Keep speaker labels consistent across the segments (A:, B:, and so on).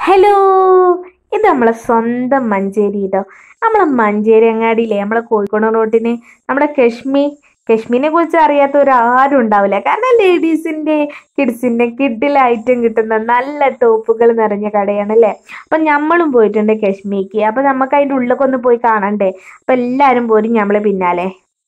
A: Hello, ഇത് നമ്മളെ സ്വന്തം മഞ്ചേരി കേട്ടോ. നമ്മളെ മഞ്ചേരി അങ്ങാടിയില്ലേ, നമ്മളെ കോഴിക്കോട് റോട്ടിന് നമ്മുടെ കശ്മീരിനെ കുറിച്ച് അറിയാത്ത ഒരാരും ഉണ്ടാവില്ല. കാരണം ലേഡീസിന്റെ കിഡ്സിന്റെ കിഡിലെ ഐറ്റം കിട്ടുന്ന നല്ല ടോപ്പുകൾ നിറഞ്ഞ കടയാണ് അല്ലേ. അപ്പൊ നമ്മളും പോയിട്ടുണ്ട് കശ്മീർക്ക്. അപ്പൊ നമുക്ക് അതിന്റെ ഉള്ളിലൊക്കെ ഒന്ന് പോയി കാണണ്ടേ. അപ്പൊ എല്ലാരും പോരും നമ്മളെ പിന്നാലെ.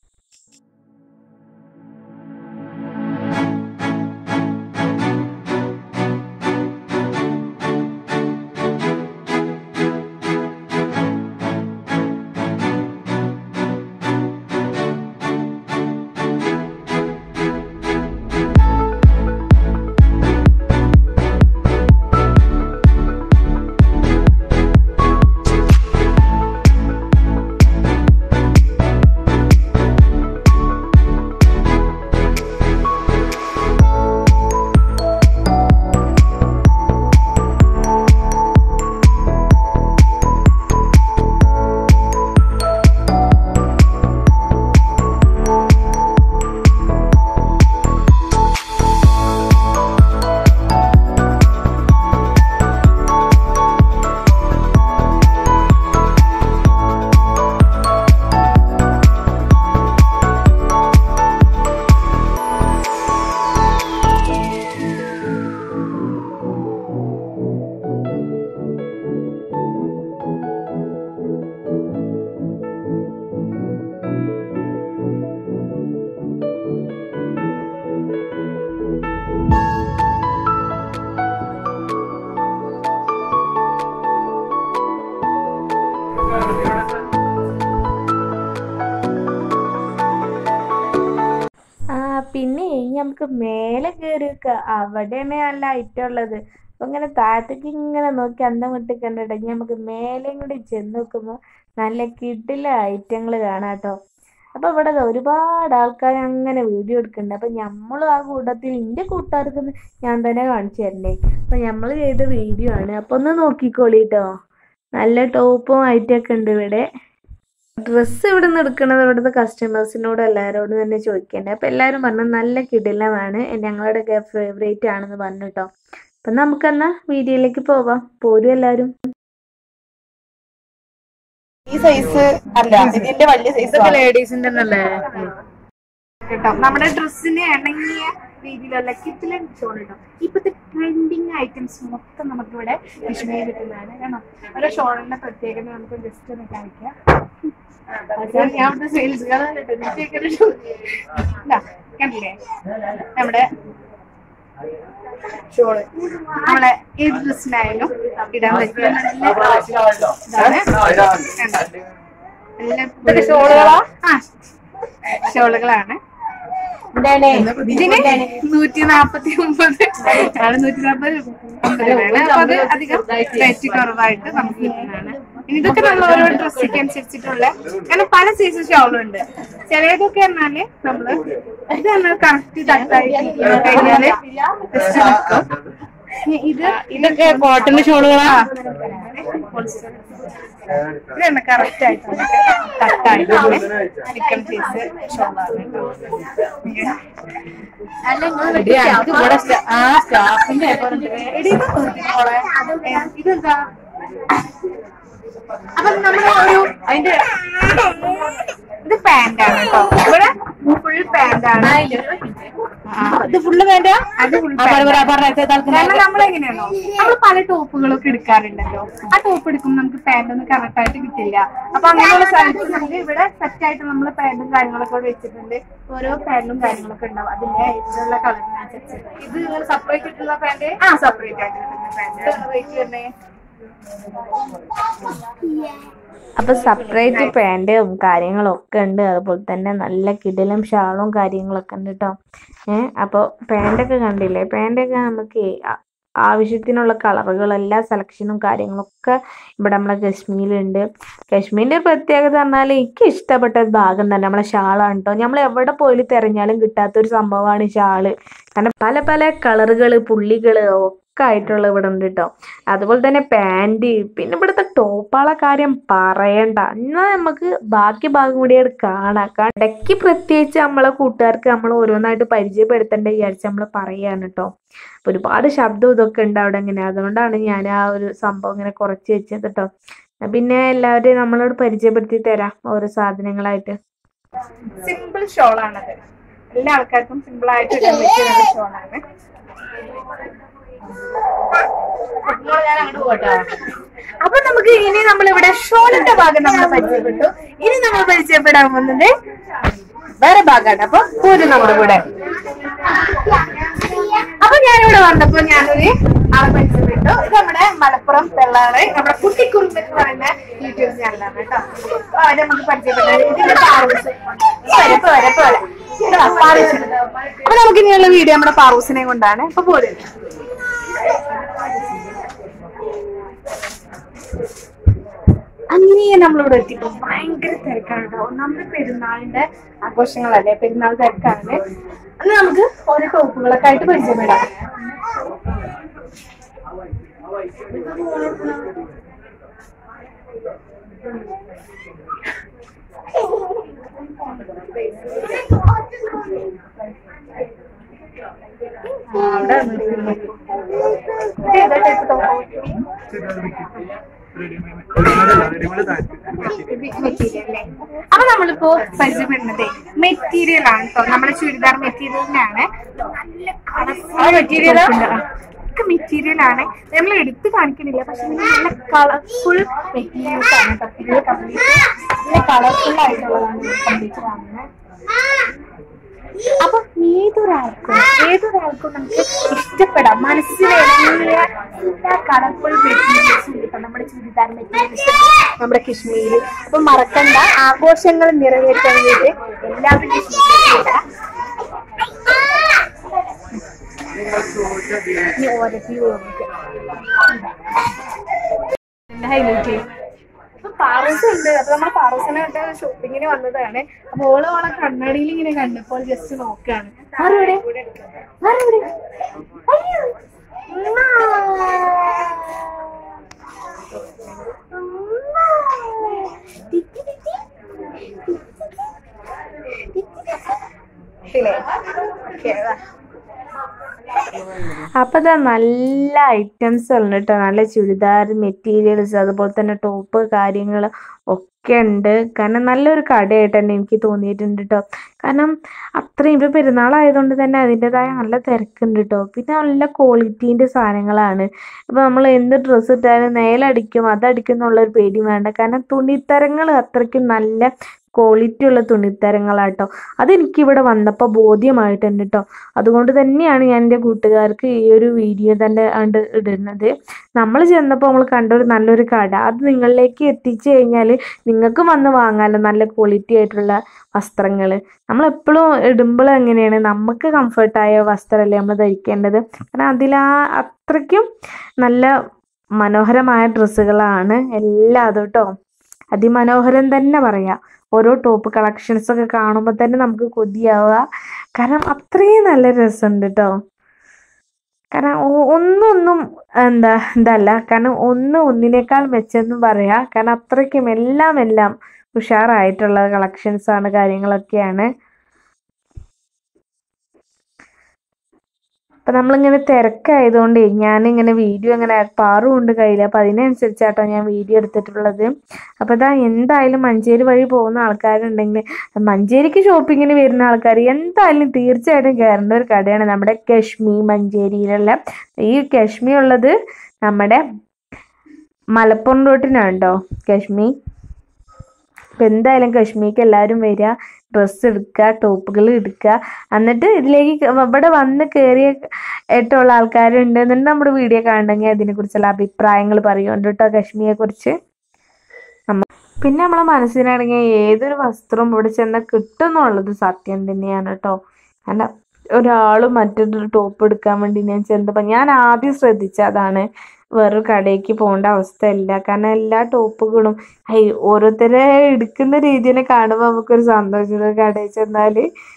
A: പിന്നെ നമുക്ക് മേലെ കയറിയൊക്കെ അവിടെയാണ് നല്ല ഐറ്റം ഉള്ളത്. അപ്പൊ ഇങ്ങനെ താഴത്തേക്ക് ഇങ്ങനെ നോക്കി അന്തം വിട്ട് കണ്ടിട്ടെങ്കിൽ നമുക്ക് മേലെയും കൂടി ചെന്ന് നോക്കുമ്പോൾ നല്ല കിടില ഐറ്റങ്ങൾ കാണാം കേട്ടോ. അപ്പൊ ഇവിടെ ഒരുപാട് ആൾക്കാർ അങ്ങനെ വീഡിയോ എടുക്കുന്നുണ്ട്. അപ്പൊ നമ്മളും ആ കൂട്ടത്തിൽ എൻ്റെ കൂട്ടുകാർക്ക് ഞാൻ തന്നെ കാണിച്ചു തരണ്ടേ. അപ്പൊ നമ്മൾ ചെയ്ത വീഡിയോ ആണ്. അപ്പൊ ഒന്ന് നോക്കിക്കോളിട്ടോ. നല്ല ടോപ്പും ഐറ്റമൊക്കെ ഉണ്ട് ഇവിടെ. ഡ്രസ്സ് ഇവിടെ നിന്ന് എടുക്കുന്നത് ഇവിടുത്തെ കസ്റ്റമേഴ്സിനോട് എല്ലാവരോടും തന്നെ ചോദിക്കേണ്ടത്. അപ്പം എല്ലാവരും പറഞ്ഞു നല്ല കിടിലമാണ്, ഞങ്ങളുടെയൊക്കെ ഫേവറേറ്റ് ആണെന്ന് പറഞ്ഞു കേട്ടോ. അപ്പം നമുക്കെന്നാ വീഡിയോയിലേക്ക് പോവാം. പോരും എല്ലാവരും.
B: ഈ സൈസ് അല്ല, ഇതിന്റെ വലിയ സൈസ്
A: ലേഡീസിന്റെ അല്ലേ
B: കേട്ടോ. നമ്മുടെ ഡ്രസ്സിന് ഇണങ്ങിയ രീതിയിലുള്ള കിറ്റിലൻ ഷോൾ കേട്ടോ. ഇപ്പോഴത്തെ ട്രെൻഡിങ് ഐറ്റംസ് മൊത്തം നമുക്ക് ഇവിടെ കശ്മീരിൽ കിട്ടുന്നതാണ്. കാരണം ഓരോ ഷോളിന്റെ പ്രത്യേകത നമുക്ക് ജസ്റ്റ് ഒന്ന് കാണിക്കാം. ഞാൻ ഇവിടെ സെയിൽസ് കണ്ടില്ലേ നമ്മുടെ ഷോള്. നമ്മളെ ഏത് ഡ്രസ്സിനായാലും ഇടാൻ പറ്റിയ നല്ല ഷോളുകളാ. ഷോളുകളാണ്. ഇതിന് 149 ആണ്. 149 അപ്പൊ അത് അധികം റേറ്റ് കുറവായിട്ട് നമുക്ക് കിട്ടുന്നതാണ്. ഇതൊക്കെ നമ്മൾ ഓരോ ഡ്രസ്സൊക്കെ അനുസരിച്ചിട്ടുള്ള കാരണം പല സൈസ് ഷോളുണ്ട്. ചിലതൊക്കെ പറഞ്ഞാല് നമ്മള് ഇത് നമ്മൾ കറക്റ്റ് തട്ടായി കഴിഞ്ഞാല് ഇതൊക്കെ കോട്ടൺ ഷോളുകളാ. ഇതാണ് കറക്റ്റ് ആയിട്ട് തട്ടായിട്ട് ചിക്കൻ പീസ് ഷോളാണ്. ഇതെന്താ അപ്പൊ നമ്മള് ഒരു അതിന്റെ ഇത് പാന്റാണ് കേട്ടോ. ഇവിടെ ഫുൾ പാന്റാണ്. ഇത് ഫുള്ള് പാന്റാ? അത് ഫുൾ. കാരണം നമ്മളെങ്ങനെയാണോ നമ്മൾ പല ടോപ്പുകളൊക്കെ എടുക്കാറുണ്ടല്ലോ. ആ ടോപ്പ് എടുക്കുമ്പോൾ നമുക്ക് പാന്റ് ഒന്നും കറക്റ്റ് ആയിട്ട് കിട്ടില്ല. അപ്പൊ അങ്ങനെയുള്ള സ്ഥലത്ത് നമുക്ക് ഇവിടെ സെറ്റ് ആയിട്ട് നമ്മൾ പാന്റും കാര്യങ്ങളൊക്കെ വെച്ചിട്ടുണ്ട്. ഓരോ പാന്റും കാര്യങ്ങളൊക്കെ ഉണ്ടാവും അതിന്റെ ഇതിലുള്ള കളറിനനുസരിച്ച്. ഇത് സെപ്പറേറ്റ് ഇട്ടുള്ള പാന്റ്? ആ, സെപ്പറേറ്റ് ആയിട്ട് കിട്ടുന്ന പാന്റ്. റേറ്റ് തന്നെ
A: അപ്പൊ സെപ്പറേറ്റ് പാൻറ്റും കാര്യങ്ങളും ഒക്കെ ഉണ്ട്. അതുപോലെ തന്നെ നല്ല കിടിലം ഷാളും കാര്യങ്ങളൊക്കെ ഉണ്ട് കേട്ടോ. അപ്പോൾ പാൻറ്റൊക്കെ കണ്ടില്ലേ? പാൻറ്റൊക്കെ നമുക്ക് ആവശ്യത്തിനുള്ള കളറുകൾ എല്ലാ സെലക്ഷനും കാര്യങ്ങളൊക്കെ ഇവിടെ നമ്മളെ കശ്മീരിലുണ്ട്. കശ്മീരിൻ്റെ പ്രത്യേകത പറഞ്ഞാൽ എനിക്ക് ഇഷ്ടപ്പെട്ട ഭാഗം തന്നെ നമ്മളെ ഷാളാണ് കേട്ടോ. നമ്മൾ എവിടെ പോയി തിരഞ്ഞാലും കിട്ടാത്തൊരു സംഭവമാണ് ഷാള്. കാരണം പല പല കളറുകൾ പുള്ളികൾ ആയിട്ടുള്ള ഇവിടെ ഉണ്ട് കേട്ടോ. അതുപോലെ തന്നെ പാൻറ്, പിന്നെ ഇവിടുത്തെ ടോപ്പുകളെ കാര്യം പറയണ്ട. എന്നാൽ നമുക്ക് ബാക്കി ഭാഗം കൂടി കാണാം. ഇടയ്ക്ക് പ്രത്യേകിച്ച് നമ്മളെ കൂട്ടുകാർക്ക് നമ്മൾ ഓരോന്നായിട്ട് പരിചയപ്പെടുത്തേണ്ട വിചാരിച്ച് നമ്മൾ പറയാണ് കേട്ടോ. ഒരുപാട് ശബ്ദം ഇതൊക്കെ ഉണ്ട് അവിടെ ഇങ്ങനെ. അതുകൊണ്ടാണ് ഞാൻ ആ ഒരു സംഭവം ഇങ്ങനെ കുറച്ച് വെച്ചത് കേട്ടോ. പിന്നെ എല്ലാവരെയും നമ്മളോട് പരിചയപ്പെടുത്തി തരാം ഓരോ സാധനങ്ങളായിട്ട്.
B: സിമ്പിൾ ഷോളാണത്. എല്ലാ ആൾക്കാർക്കും സിമ്പിൾ ആയിട്ട് ഇടാൻ പറ്റിയ ഷോളാണ്. അപ്പൊ നമുക്ക് ഇനി നമ്മളിവിടെ ഷോളിന്റെ ഭാഗം നമ്മൾ പരിചയപ്പെട്ടു. ഇനി നമ്മൾ പരിചയപ്പെടാൻ പോകുന്നത് വേറെ ഭാഗമാണ്. അപ്പൊ ഒരു നമ്മുടെ കൂടെ. അപ്പൊ ഞാനിവിടെ വന്നപ്പോ ഞാനൊരു ആളെ പരിചയപ്പെട്ടു. ഇത് നമ്മുടെ മലപ്പുറം പിള്ളേരെ നമ്മുടെ കുട്ടിക്കുറുമ്പ് എന്ന് പറയുന്ന യൂട്യൂബ് ചാനലാണ് കേട്ടോ. അവരെ നമുക്ക് പരിചയപ്പെട്ടത്. ഇതിന്റെ പാറൂസ് അപ്പൊ നമുക്ക് ഇനിയുള്ള വീഡിയോ നമ്മുടെ പാറൂസിനെ കൊണ്ടാണ്. അപ്പൊ പോരും അങ്ങനെ നമ്മളിവിടെ എത്തിപ്പോ ഭയങ്കര തിരക്കാണ് കേട്ടോ. ഒന്നാമത്തെ പെരുന്നാളിന്റെ ആഘോഷങ്ങളല്ലേ, പെരുന്നാൾ തിരക്കാണ്. അന്ന് നമുക്ക് ഓരോ ടോപ്പുകളൊക്കെ ആയിട്ട് പരിചയപ്പെടാം. അപ്പൊ നമ്മളിപ്പോ പരിചയപ്പെടുന്നത് മെറ്റീരിയൽ ആണ് കേട്ടോ. നമ്മുടെ ചുരിദാർ മെറ്റീരിയലിനാണ്. നല്ല കളർഫുൾ മെറ്റീരിയൽ ആണ്. നമ്മൾ എടുത്ത് കാണിക്കണില്ല, പക്ഷെ നല്ല കളർഫുൾ മെറ്റീരിയൽസ് ആണ് കേട്ടോ. നല്ല കളർഫുൾ ആയിട്ടുള്ളതാണ് കംപ്ലീറ്റ് കാണുന്നത്. അപ്പൊ ഏതൊരാൾക്കും നമുക്ക് ഇഷ്ടപ്പെടാം. മനസ്സിലിറങ്ങിയ എല്ലാ കളർഫുൾ മെറ്റീരിയൽസും കിട്ടും നമ്മുടെ ചുരിദാർ മെറ്റീരിയൽസ്, നമ്മുടെ കാശ്മീര്. അപ്പൊ മറക്കണ്ട, ആഘോഷങ്ങൾ നിറവേറ്റാൻ വേണ്ടി എല്ലാവരും ഹൈലൈറ്റ് പാറൂസ് ഉണ്ട്. അപ്പൊ നമ്മൾ പാറൂസിനെ ഷോപ്പിങ്ങിന് വന്നതാണ്. അപ്പൊ ഓള് ഓളെ കണ്ണാടിയിൽ ഇങ്ങനെ കണ്ടപ്പോൾ ജസ്റ്റ് നോക്കാണ്.
A: അപ്പൊ ഇതാ നല്ല ഐറ്റംസ് ഉണ്ട് കേട്ടോ. നല്ല ചുരിദാർ മെറ്റീരിയൽസ്, അതുപോലെ തന്നെ ടോപ്പ് കാര്യങ്ങൾ ഒക്കെ ഉണ്ട്. കാരണം നല്ലൊരു കടയായിട്ട് തന്നെ എനിക്ക് തോന്നിയിട്ടുണ്ട് കേട്ടോ. കാരണം അത്രയും ഇപ്പൊ പെരുന്നാളായതുകൊണ്ട് തന്നെ അതിൻ്റെതായ നല്ല തിരക്കുണ്ട് കേട്ടോ. പിന്നെ നല്ല ക്വാളിറ്റീൻ്റെ സാധനങ്ങളാണ്. ഇപ്പൊ നമ്മൾ എന്ത് ഡ്രസ്സ് ഇട്ടാലും നേലടിക്കും അതടിക്കും എന്നുള്ളൊരു പേടി വേണ്ട. കാരണം തുണിത്തരങ്ങൾ അത്രയ്ക്കും നല്ല ക്വാളിറ്റി ഉള്ള തുണിത്തരങ്ങളാട്ടോ. അതെനിക്കിവിടെ വന്നപ്പോൾ ബോധ്യമായിട്ടുണ്ട് കേട്ടോ. അതുകൊണ്ട് തന്നെയാണ് ഞാൻ എൻ്റെ കൂട്ടുകാർക്ക് ഈ ഒരു വീഡിയോ തന്നെ ഇടുന്നത്. നമ്മൾ ചെന്നപ്പോൾ നമ്മൾ കണ്ടൊരു നല്ലൊരു കട, അത് നിങ്ങളിലേക്ക് എത്തിച്ചു കഴിഞ്ഞാൽ നിങ്ങൾക്കും വന്ന് വാങ്ങാമല്ലോ നല്ല ക്വാളിറ്റി ആയിട്ടുള്ള വസ്ത്രങ്ങൾ. നമ്മളെപ്പോഴും ഇടുമ്പോൾ എങ്ങനെയാണ്, നമുക്ക് കംഫർട്ടായ വസ്ത്രമല്ലേ നമ്മൾ ധരിക്കേണ്ടത്. കാരണം അത്രയ്ക്കും നല്ല മനോഹരമായ ഡ്രസ്സുകളാണ് എല്ലാതും കേട്ടോ. അതിമനോഹരം തന്നെ പറയാം. ഓരോ ടോപ്പ് കളക്ഷൻസൊക്കെ കാണുമ്പോൾ തന്നെ നമുക്ക് കൊതിയാവുക. കാരണം അത്രയും നല്ല രസമുണ്ട് കേട്ടോ. കാരണം ഒന്നും ഇതല്ല, കാരണം ഒന്നിനേക്കാൾ മെച്ചെന്നും പറയാം. കാരണം അത്രയ്ക്കും എല്ലാം ഉഷാറായിട്ടുള്ള കളക്ഷൻസാണ്, കാര്യങ്ങളൊക്കെയാണ്. അപ്പം നമ്മളിങ്ങനെ തിരക്കായതുകൊണ്ട് ഞാനിങ്ങനെ വീഡിയോ ഇങ്ങനെ പാറുണ്ട് കയ്യിൽ. അപ്പം അതിനനുസരിച്ചാട്ടോ ഞാൻ വീഡിയോ എടുത്തിട്ടുള്ളത്. അപ്പോൾ ഇതാ എന്തായാലും മഞ്ചേരി വഴി പോകുന്ന ആൾക്കാരുണ്ടെങ്കിൽ, മഞ്ചേരിക്ക് ഷോപ്പിങ്ങിന് വരുന്ന ആൾക്കാർ എന്തായാലും തീർച്ചയായിട്ടും കയറേണ്ട ഒരു കടയാണ് നമ്മുടെ കശ്മീർ. മഞ്ചേരിയിലുള്ള ഈ കശ്മീർ ഉള്ളത് നമ്മുടെ മലപ്പുറം റോട്ടിനാണ് കേട്ടോ കശ്മീർ. അപ്പം എന്തായാലും കശ്മീർക്ക് എല്ലാവരും വരിക, ഡ്രസ്സ് എടുക്കുക, ടോപ്പുകൾ എടുക്കുക. എന്നിട്ട് ഇതിലേക്ക് ഇവിടെ വന്ന് കയറിയിട്ടുള്ള ആൾക്കാരുണ്ട് എന്നുണ്ടെങ്കിൽ നമ്മുടെ വീഡിയോ കാണണമെങ്കിൽ അതിനെക്കുറിച്ചുള്ള അഭിപ്രായങ്ങൾ പറയുന്നുണ്ട് കേട്ടോ കശ്മീരെ കുറിച്ച്. പിന്നെ നമ്മളെ മനസ്സിനാണെങ്കിൽ ഏതൊരു വസ്ത്രവും ഇവിടെ ചെന്നാൽ കിട്ടും എന്നുള്ളത് സത്യം തന്നെയാണ് കേട്ടോ. കാരണം ഒരാൾ മറ്റൊരു ടോപ്പ് എടുക്കാൻ വേണ്ടി ഞാൻ ചെന്നപ്പോൾ ഞാൻ ആദ്യം ശ്രദ്ധിച്ചതാണ്, വേറൊരു കടയ്ക്ക് പോകേണ്ട അവസ്ഥയല്ല. കാരണം എല്ലാ ടോപ്പുകളും ഓരോരുത്തരെ എടുക്കുന്ന രീതിയിൽ കാണുമ്പോൾ നമുക്കൊരു സന്തോഷം. കടയിൽ ചെന്നാൽ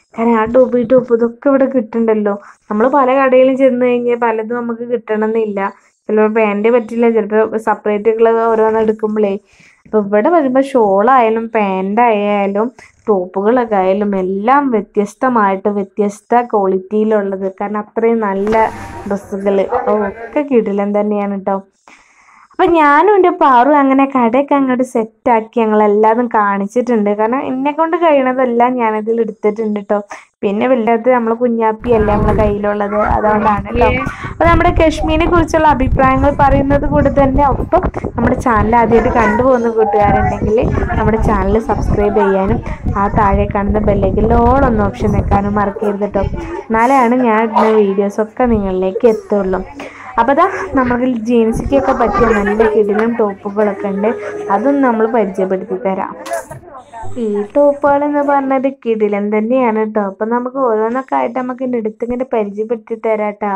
A: കാരണം ആ ടോപ്പ് ഈ ടോപ്പ് ഇതൊക്കെ ഇവിടെ കിട്ടുന്നുണ്ടല്ലോ. നമ്മൾ പല കടയിലും ചെന്ന് കഴിഞ്ഞാൽ പലതും നമുക്ക് കിട്ടണമെന്നില്ല. ചിലപ്പോൾ പാൻറ് പറ്റില്ല, ചിലപ്പോൾ സെപ്പറേറ്റ് ഉള്ളത് ഓരോന്ന് എടുക്കുമ്പോഴേ. അപ്പോൾ ഇവിടെ വരുമ്പോൾ ഷോളായാലും പാൻ്റായാലും ടോപ്പുകളൊക്കെ ആയാലും എല്ലാം വ്യത്യസ്തമായിട്ട് വ്യത്യസ്ത ക്വാളിറ്റിയിലുള്ളത്. കാരണം അത്രയും നല്ല ഡ്രസ്സുകൾ ഒക്കെ കിടിലൻ തന്നെയാണ് കേട്ടോ. അപ്പം ഞാനും എൻ്റെ പാറും അങ്ങനെ കടയൊക്കെ അങ്ങോട്ട് സെറ്റാക്കി ഞങ്ങളെല്ലാതും കാണിച്ചിട്ടുണ്ട്. കാരണം എന്നെ കൊണ്ട് കഴിയണതെല്ലാം ഞാനതിൽ എടുത്തിട്ടുണ്ട് കേട്ടോ. പിന്നെ വലുത് നമ്മളെ കുഞ്ഞാപ്പിയല്ലേ നമ്മളെ കയ്യിലുള്ളത്, അതുകൊണ്ടാണ് കേട്ടോ. അപ്പോൾ നമ്മുടെ കശ്മീരിനെ കുറിച്ചുള്ള അഭിപ്രായങ്ങൾ പറയുന്നത് കൂടെ തന്നെ ഒപ്പം നമ്മുടെ ചാനൽ ആദ്യമായിട്ട് കണ്ടുപോകുന്ന കൂട്ടുകാരുണ്ടെങ്കിൽ നമ്മുടെ ചാനൽ സബ്സ്ക്രൈബ് ചെയ്യാനും ആ താഴെ കാണുന്ന ബെല്ലൈക്കനിൽ ഓൾ എന്ന ഓപ്ഷൻ വെക്കാനും മറക്കരുത് കേട്ടോ. എന്നാലാണ് ഞാൻ ഇടുന്ന വീഡിയോസൊക്കെ നിങ്ങളിലേക്ക് എത്തുള്ളൂ. അപ്പോൾ അതാ നമുക്ക് ജീൻസിക്കൊക്കെ പറ്റിയ നല്ല കിടിലും ടോപ്പുകളൊക്കെ ഉണ്ട്. അതും നമ്മൾ പരിചയപ്പെടുത്തി തരാം. ഈ ടോപ്പുകളെന്ന് പറഞ്ഞത് കിടിലൻ തന്നെയാണ് കേട്ടോ. അപ്പം നമുക്ക് ഓരോന്നൊക്കെ ആയിട്ട് നമുക്ക് എടുത്തിങ്ങനെ പരിചയപ്പെടുത്തി തരാം കേട്ടോ.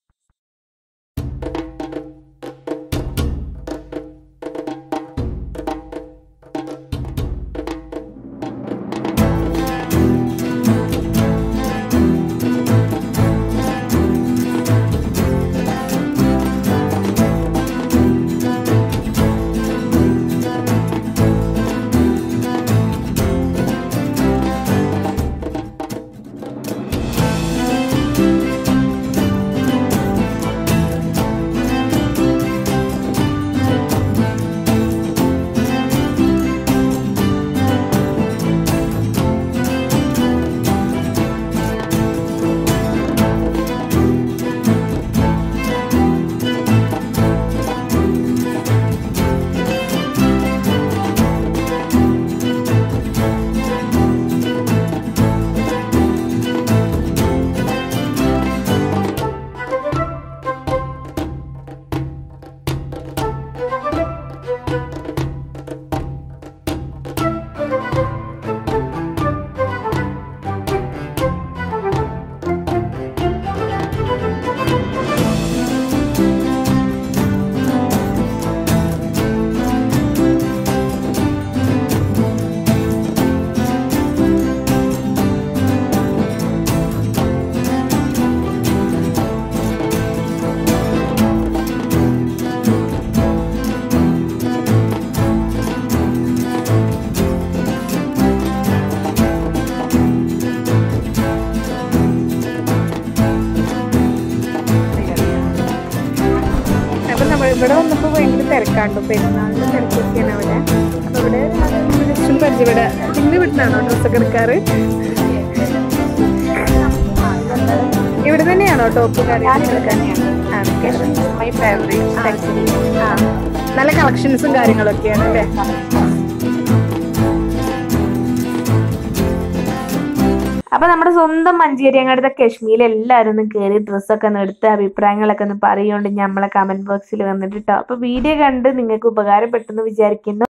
A: ഇവിടെ വന്നപ്പോൾ ഭയങ്കര തിരക്കാണ്ടോ, പെരുന്നാളിൻ്റെ തിരക്കൊക്കെയാണ് അവിടെ. അപ്പോൾ ഇവിടെ ജസ്റ്റ് പരിചയപ്പെടാം. നിങ്ങൾ ഇവിടുന്നാണോ ഡ്രസ്സൊക്കെ എടുക്കാറ്? ഇവിടെ തന്നെയാണോ ടോപ്പ് കാര്യങ്ങളൊക്കെ? My favourite. ആ, നല്ല കളക്ഷൻസും കാര്യങ്ങളൊക്കെയാണ് അല്ലേ? അപ്പോൾ നമ്മുടെ സ്വന്തം മഞ്ചേരിയങ്ങാടുത്തെ കശ്മീരിൽ എല്ലാവരും ഒന്ന് കയറി ഡ്രസ്സൊക്കെ ഒന്ന് എടുത്ത് അഭിപ്രായങ്ങളൊക്കെ ഒന്ന് പറയുകൊണ്ട് നമ്മളെ കമൻറ്റ് ബോക്സിൽ വന്നിട്ട് കേട്ടോ. അപ്പോൾ വീഡിയോ കണ്ട് നിങ്ങൾക്ക് ഉപകാരപ്പെട്ടെന്ന് വിചാരിക്കുന്നു.